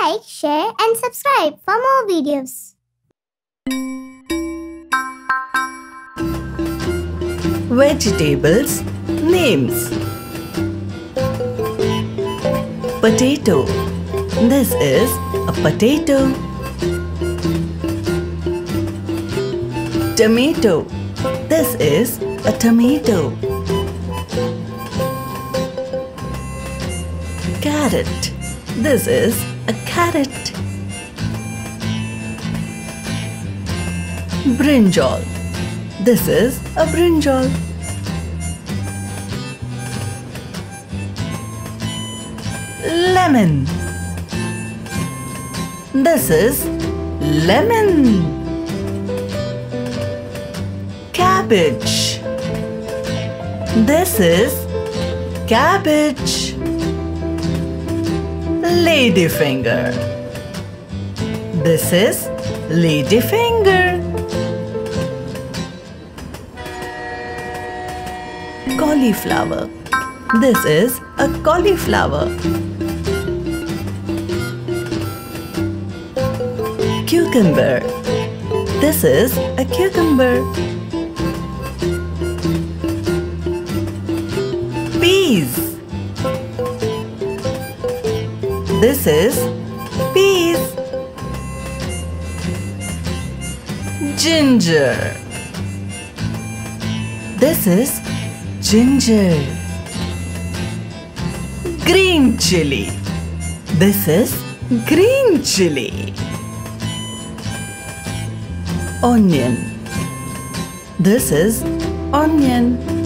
like, share and subscribe for more videos. Vegetables names. Potato. This is a potato. Tomato. This is a tomato. Carrot. This is a carrot. Brinjal. This is a brinjal. Lemon. This is lemon. Cabbage. This is cabbage. Ladyfinger. This is ladyfinger. Cauliflower. This is a cauliflower. Cucumber. This is a cucumber. Peas. This is peas. Ginger. This is ginger. Green chili. This is green chili. Onion. This is onion.